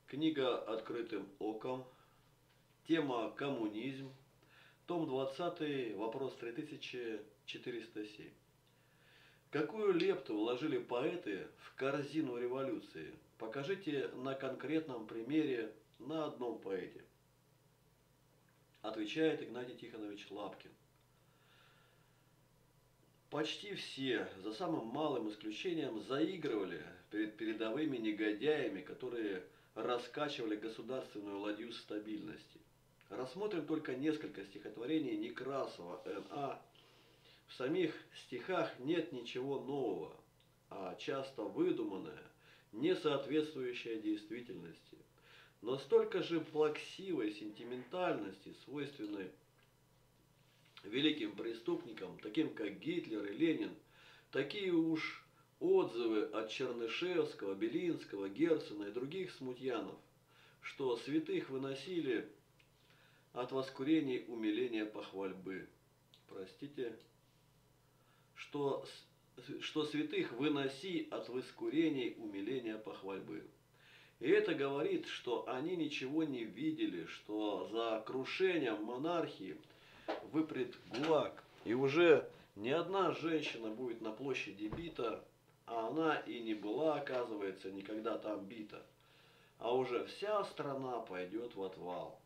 Книга «Открытым оком». Тема «Коммунизм». Том 20, вопрос 3407. Какую лепту вложили поэты в корзину революции? Покажите на конкретном примере на одном поэте. Отвечает Игнатий Тихонович Лапкин. Почти все, за самым малым исключением, заигрывали перед передовыми негодяями, которые раскачивали государственную ладью стабильности. Рассмотрим только несколько стихотворений Некрасова Н.А. В самих стихах нет ничего нового, а часто выдуманное, не соответствующее действительности. Но столько же плаксивой сентиментальности, свойственной великим преступникам, таким как Гитлер и Ленин, такие уж отзывы от Чернышевского, Белинского, Герцена и других смутьянов, что святых выносили от воскурений умиления похвальбы. Простите, что святых выноси от воскурений умиления похвальбы. И это говорит, что они ничего не видели, что за крушением монархии выпрет ГУЛАГ, и уже ни одна женщина будет на площади бита, а она и не была, оказывается, никогда там бита, а уже вся страна пойдет в отвал.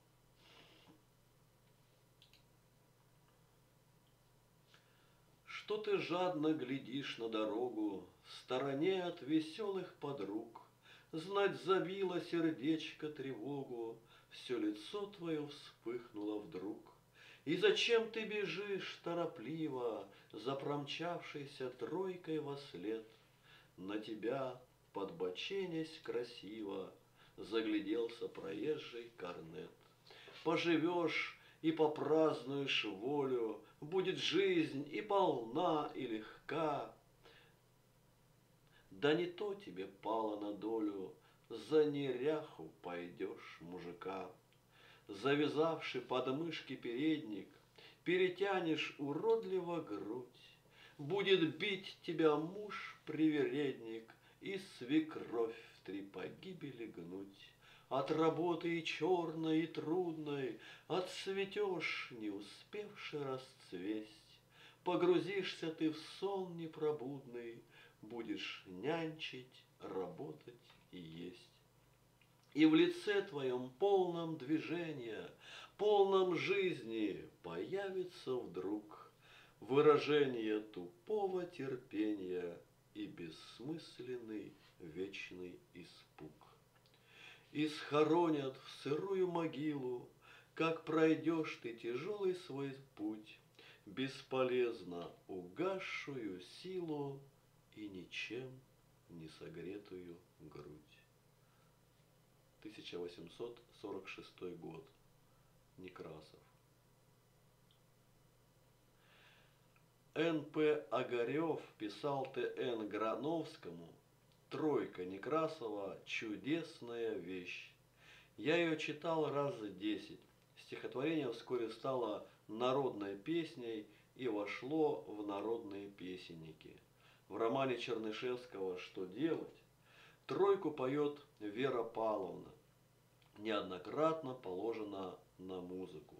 Что ты жадно глядишь на дорогу, в стороне от веселых подруг, знать забило сердечко тревогу, все лицо твое вспыхнуло вдруг. И зачем ты бежишь торопливо за промчавшейся тройкой вослед? На тебя, подбоченясь красиво, загляделся проезжий корнет. Поживешь и попразднуешь волю, будет жизнь и полна, и легка. Да не то тебе пало на долю, за неряху пойдешь мужика. Завязавши подмышки передник, перетянешь уродливо грудь. Будет бить тебя муж-привередник и свекровь в 3 погибели гнуть. От работы и черной, и трудной отцветешь, не успевши расцвесть. Погрузишься ты в сон непробудный, будешь нянчить, работать и есть. И в лице твоем полном движения, полном жизни появится вдруг выражение тупого терпения и бессмысленный вечный испуг. И схоронят в сырую могилу, как пройдешь ты тяжелый свой путь, бесполезно угасшую силу и ничем не согретую грудь. 1846 год. Некрасов. Н.П. Огарев писал Т.Н. Грановскому: «Тройка Некрасова – чудесная вещь. Я ее читал раз 10. Стихотворение вскоре стало народной песней и вошло в народные песенники. В романе Чернышевского «Что делать?» тройку поет Вера Павловна, неоднократно положена на музыку.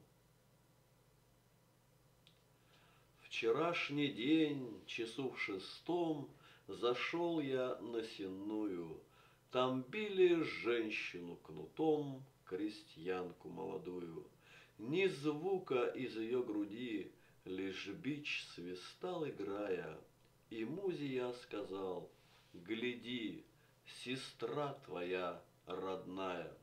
Вчерашний день, часу в 6, зашел я на Сенную. Там били женщину кнутом, крестьянку молодую. Ни звука из ее груди, лишь бич свистал, играя. И музе я сказал: гляди, сестра твоя родная.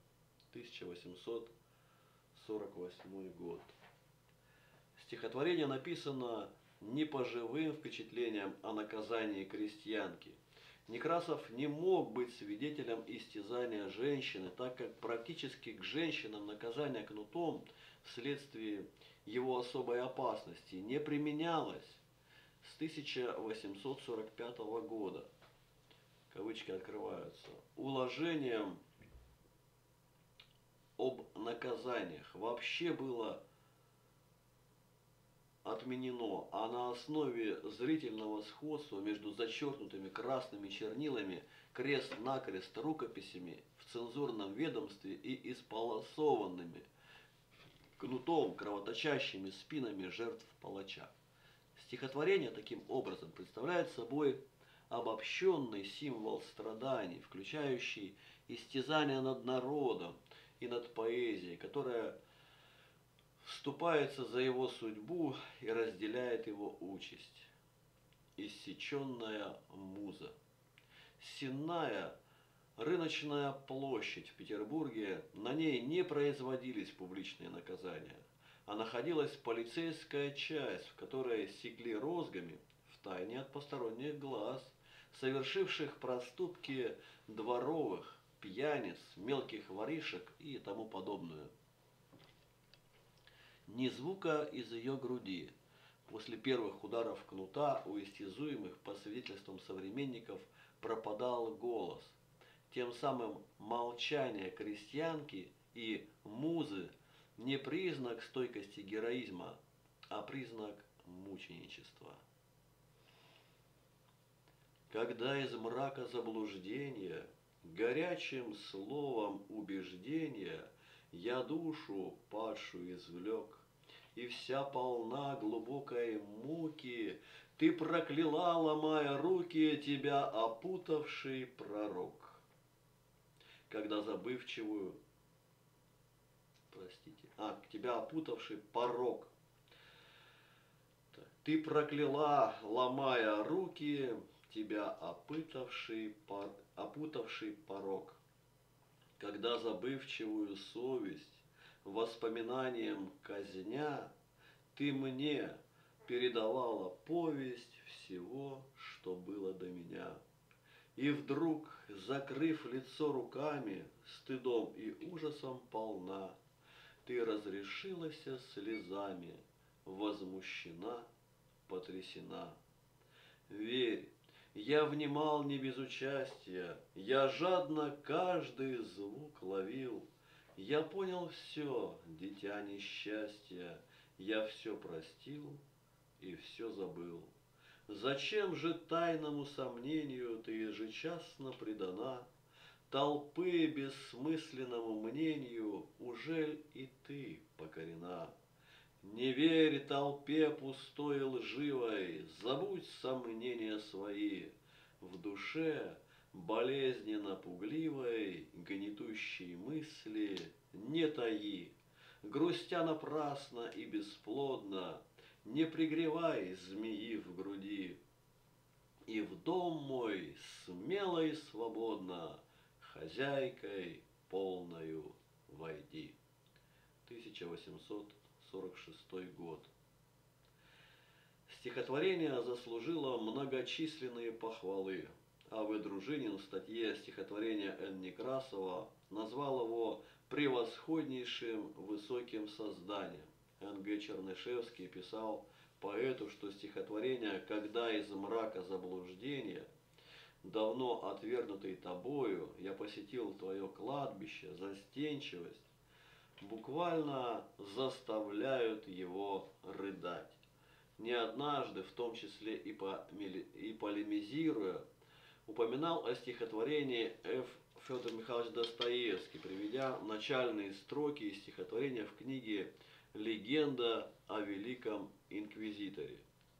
1848 год. Стихотворение написано не по живым впечатлениям о наказании крестьянки. Некрасов не мог быть свидетелем истязания женщины, так как практически к женщинам наказание кнутом вследствие его особой опасности не применялось с 1845 года. Кавычки открываются. Уложением об наказаниях вообще было отменено, а на основе зрительного сходства между зачеркнутыми красными чернилами крест-накрест рукописями в цензурном ведомстве и исполосованными кнутом кровоточащими спинами жертв палача. Стихотворение таким образом представляет собой обобщенный символ страданий, включающий истязание над народом и над поэзией, которая вступается за его судьбу и разделяет его участь. Иссеченная муза. Сенная рыночная площадь в Петербурге, на ней не производились публичные наказания, а находилась полицейская часть, в которой секли розгами, втайне от посторонних глаз, совершивших проступки дворовых, пьяниц, мелких воришек и тому подобное. Ни звука из ее груди. После первых ударов кнута у истязуемых, по свидетельствам современников, пропадал голос. Тем самым молчание крестьянки и музы не признак стойкости героизма, а признак мученичества. Когда из мрака заблуждения, горячим словом убеждения я душу падшую извлек, и вся полна глубокой муки, ты прокляла, ломая руки, тебя опутавший пророк. Когда забывчивую, тебя опутавший порок. Ты прокляла, ломая руки, тебя опутавший порок. Когда забывчивую совесть воспоминанием казня, ты мне передавала повесть всего, что было до меня. И вдруг, закрыв лицо руками, стыдом и ужасом полна, ты разрешилась слезами, возмущена, потрясена. Верь, я внимал не без участия, я жадно каждый звук ловил. Я понял все, дитя несчастья, я все простил и все забыл. Зачем же тайному сомнению ты ежечасно предана? Толпы бессмысленному мнению ужель и ты покорена? Не верь толпе пустой и лживой, забудь сомнения свои. В душе болезненно пугливой, гнетущие мысли не таи. Грустя напрасно и бесплодно, не пригревай змеи в груди. И в дом мой смело и свободно, хозяйкой полною войди. 1846 год. Стихотворение заслужило многочисленные похвалы. А.В. Дружинин в статье «Стихотворение Н. Некрасова» назвал его превосходнейшим высоким созданием. Н.Г. Чернышевский писал поэту, что стихотворение «Когда из мрака заблуждения, давно отвергнутый тобою, я посетил твое кладбище, застенчивость», буквально заставляют его рыдать. Не однажды, в том числе и полемизируя, упоминал о стихотворении Ф. Федор Михайлович Достоевский, приведя начальные строки из стихотворения в книге «Легенда о Великом Инквизиторе».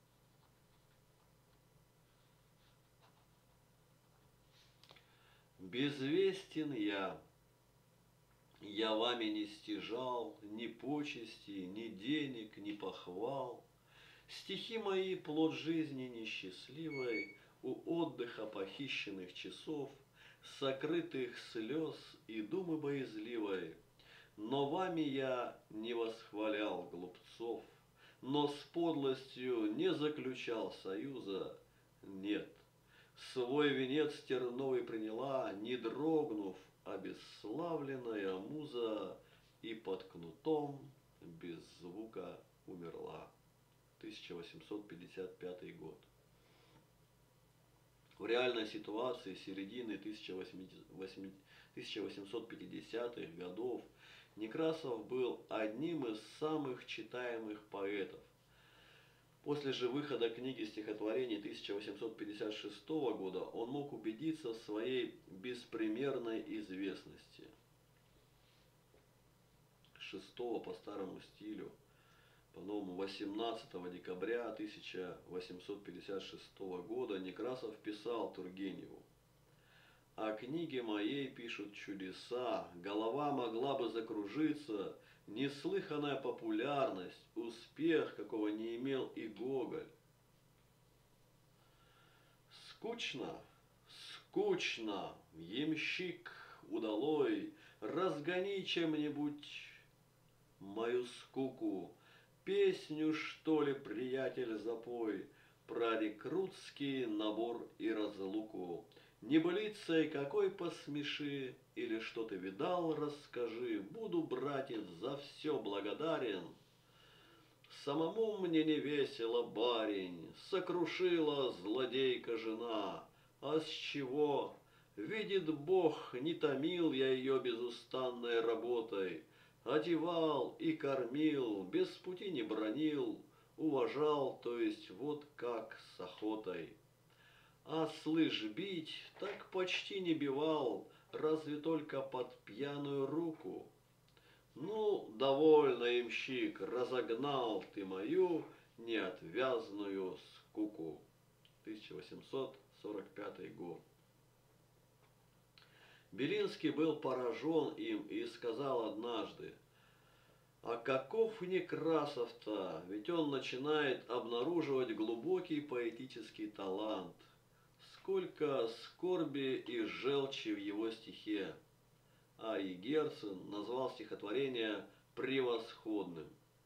Безвестен я вами не стяжал ни почести, ни денег, ни похвал. Стихи мои плод жизни несчастливой, у отдыха похищенных часов, сокрытых слез и думы боязливой. Но вами я не восхвалял глупцов, но с подлостью не заключал союза. Нет, свой венец терновый приняла, не дрогнув, обесславленная муза, и под кнутом без звука умерла. 1855 год. В реальной ситуации середины 1850-х годов Некрасов был одним из самых читаемых поэтов. После же выхода книги стихотворений 1856 года он мог убедиться в своей беспримерной известности. 6 по старому стилю, по-новому 18 декабря 1856 года Некрасов писал Тургеневу: «О книге моей пишут чудеса, голова могла бы закружиться, неслыханная популярность, успех, какого не имел и Гоголь. Скучно, скучно, ямщик удалой, разгони чем-нибудь мою скуку, песню, что ли, приятель, запой, про рекрутский набор и разлуку. Небылицей какой посмеши, или что ты видал, расскажи, буду, братец, за все благодарен. Самому мне не весело, барин, сокрушила злодейка жена. А с чего? Видит Бог, не томил я ее безустанной работой. Одевал и кормил, без пути не бранил, уважал, то есть вот как с охотой. А слышь, бить так почти не бивал, разве только под пьяную руку. Ну, довольно, ямщик, разогнал ты мою неотвязную скуку. 1845 год. Белинский был поражен им и сказал однажды: «А каков Некрасов-то, ведь он начинает обнаруживать глубокий поэтический талант. Сколько скорби и желчи в его стихе». А и Герцен назвал стихотворение превосходным.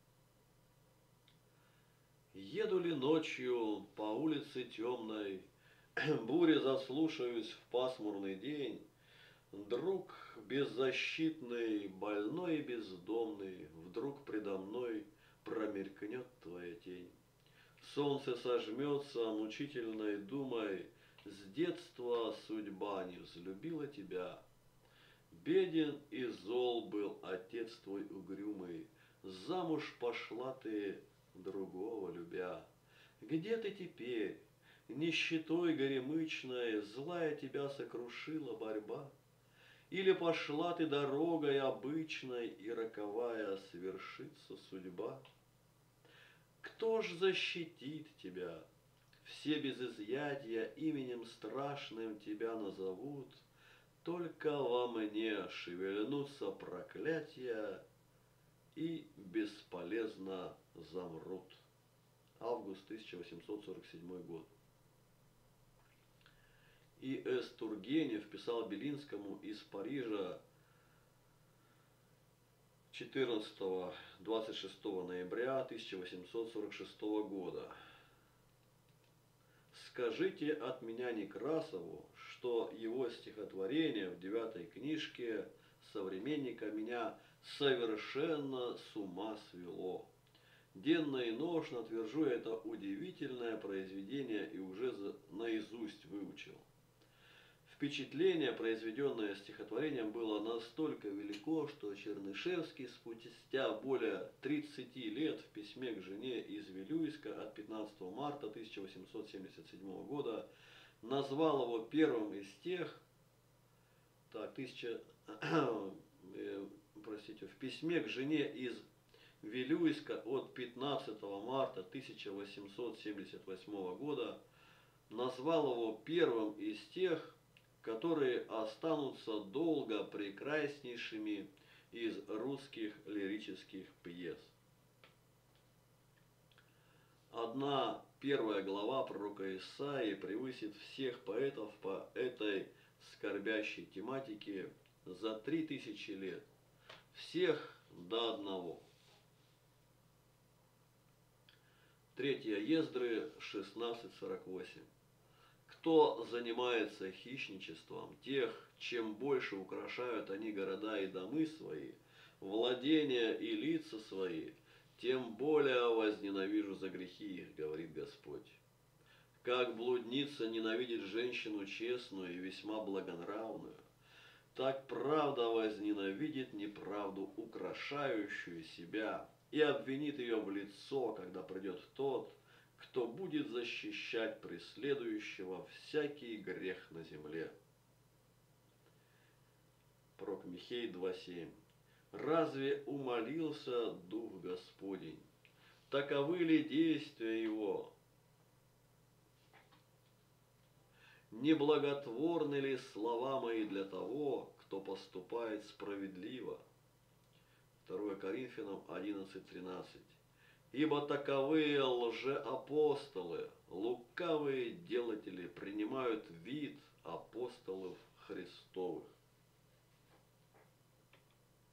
Еду ли ночью по улице темной, буре заслушаюсь в пасмурный день, друг беззащитный, больной и бездомный, вдруг предо мной промелькнет твоя тень. Солнце сожмется мучительной думой, с детства судьба не взлюбила тебя. Беден и зол был отец твой угрюмый, замуж пошла ты, другого любя. Где ты теперь? Нищетой горемычной злая тебя сокрушила борьба? Или пошла ты дорогой обычной, и роковая свершится судьба? Кто ж защитит тебя? Все без изъятия именем страшным тебя назовут. Только во мне шевельнутся проклятия и бесполезно замрут. Август 1847 год. И. С. Тургенев писал Белинскому из Парижа 14-26 ноября 1846 года. Скажите от меня Некрасову, что его стихотворение в 9 книжке современника меня совершенно с ума свело. Денно и ношно твержу это удивительное произведение и уже наизусть выучил. Впечатление, произведенное стихотворением, было настолько велико, что Чернышевский спустя более 30 лет в письме к жене из Вилюйска от 15 марта 1877 года назвал его первым из тех, в письме к жене из Вилюйска от 15 марта 1878 года назвал его первым из тех, которые останутся долго прекраснейшими из русских лирических пьес. Одна первая глава пророка Исаии превысит всех поэтов по этой скорбящей тематике за 3000 лет. Всех до одного. 3 Ездры 16:48. Кто занимается хищничеством, тех, чем больше украшают они города и домы свои, владения и лица свои, тем более возненавижу за грехи их, говорит Господь. Как блудница ненавидит женщину честную и весьма благонравную, так правда возненавидит неправду, украшающую себя, и обвинит ее в лицо, когда придет тот, кто будет защищать преследующего всякий грех на земле. Пророк Михей 2:7. Разве умолился Дух Господень? Таковы ли действия Его? Неблаготворны ли слова мои для того, кто поступает справедливо? 2 Коринфянам 11:13. Ибо таковые лжеапостолы,